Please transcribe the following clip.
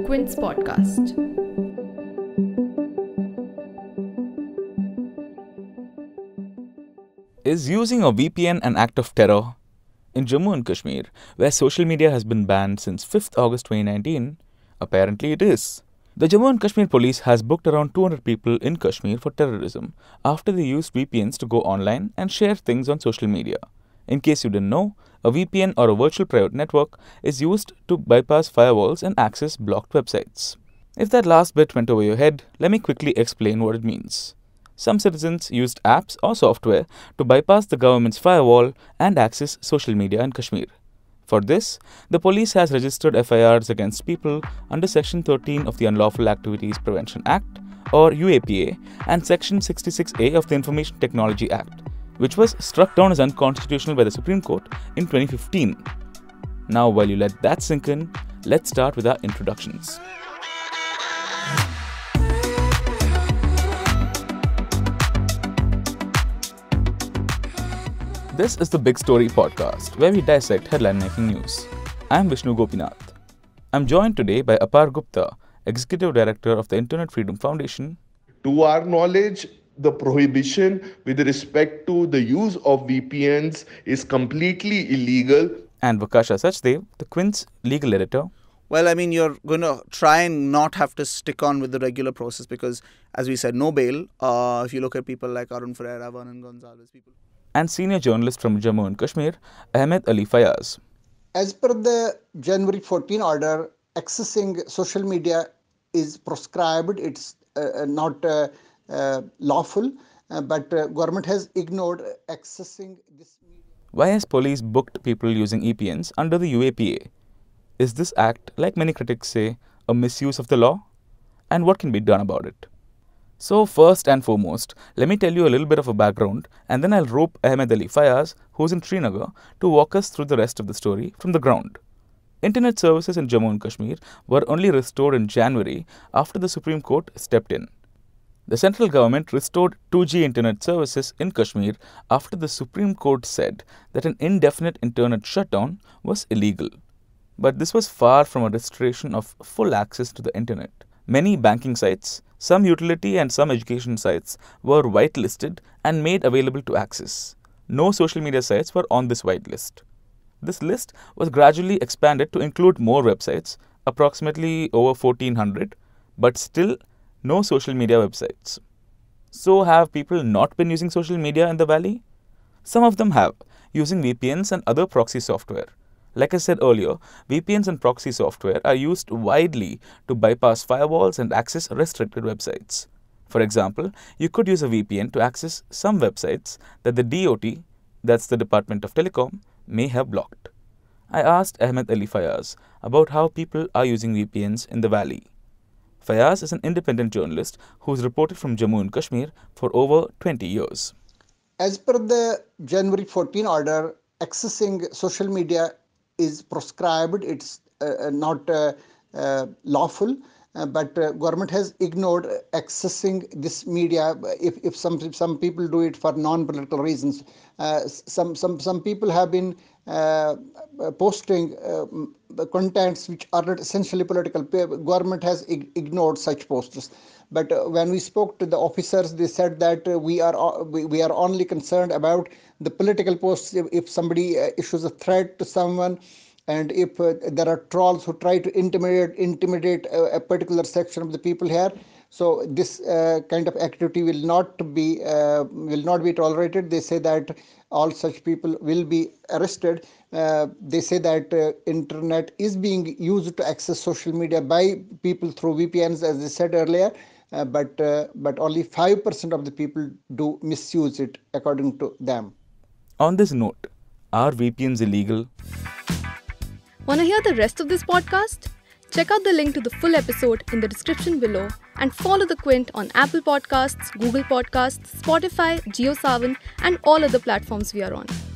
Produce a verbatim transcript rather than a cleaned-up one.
Quint's podcast. Is using a V P N an act of terror? In Jammu and Kashmir, where social media has been banned since fifth August twenty nineteen, apparently it is. The Jammu and Kashmir police has booked around two hundred people in Kashmir for terrorism after they used V P Ns to go online and share things on social media. In case you didn't know, a V P N or a virtual private network is used to bypass firewalls and access blocked websites. If that last bit went over your head, let me quickly explain what it means. Some citizens used apps or software to bypass the government's firewall and access social media in Kashmir. For this, the police has registered F I Rs against people under Section thirteen of the Unlawful Activities Prevention Act, or U A P A, and Section sixty-six A of the Information Technology Act, which was struck down as unconstitutional by the Supreme Court in twenty fifteen. Now, while you let that sink in, let's start with our introductions. This is the Big Story podcast, where we dissect headline-making news. I'm Vishnu Gopinath. I'm joined today by Apar Gupta, Executive Director of the Internet Freedom Foundation. To our knowledge, the prohibition with respect to the use of V P Ns is completely illegal. And Vakasha Sachdev, the Quint's legal editor. Well, I mean, you're going to try and not have to stick on with the regular process because, as we said, no bail. Uh, if you look at people like Arun Ferreira, Vernon Gonzalez, people... And senior journalist from Jammu and Kashmir, Ahmed Fayyaz. As per the January fourteenth order, accessing social media is proscribed. It's uh, not uh, uh, lawful, uh, but uh, government has ignored accessing this media. Why has police booked people using E P Ns under the U A P A? Is this act, like many critics say, a misuse of the law? And what can be done about it? So first and foremost, let me tell you a little bit of a background, and then I'll rope Ahmed Fayyaz, who's in Srinagar, to walk us through the rest of the story from the ground. Internet services in Jammu and Kashmir were only restored in January after the Supreme Court stepped in. The central government restored two G internet services in Kashmir after the Supreme Court said that an indefinite internet shutdown was illegal. But this was far from a restoration of full access to the internet. Many banking sites, some utility and some education sites were whitelisted and made available to access. No social media sites were on this whitelist. This list was gradually expanded to include more websites, approximately over fourteen hundred, but still no social media websites. So have people not been using social media in the valley? Some of them have, using V P Ns and other proxy software. Like I said earlier, V P Ns and proxy software are used widely to bypass firewalls and access restricted websites. For example, you could use a V P N to access some websites that the D O T, that's the Department of Telecom, may have blocked. I asked Ahmed Fayyaz about how people are using V P Ns in the valley. Fayyaz is an independent journalist who's reported from Jammu and Kashmir for over twenty years. As per the January fourteenth order, accessing social media is proscribed. It's uh, not uh, uh, lawful, uh, but uh, government has ignored accessing this media. If if some some people do it for non-political reasons, uh, some some some people have been uh, posting uh, contents which are not essentially political. Government has ig- ignored such posters. But uh, when we spoke to the officers, they said that uh, we are uh, we, we are only concerned about the political posts. If, if somebody uh, issues a threat to someone, and if uh, there are trolls who try to intimidate intimidate a, a particular section of the people here, so this uh, kind of activity will not be uh, will not be tolerated. They say that all such people will be arrested. Uh, they say that uh, internet is being used to access social media by people through V P Ns, as they said earlier. Uh, but uh, but only five percent of the people do misuse it, according to them. On this note, are V P Ns illegal? Want to hear the rest of this podcast? Check out the link to the full episode in the description below and follow the Quint on Apple Podcasts, Google Podcasts, Spotify, JioSaavn and all other platforms we are on.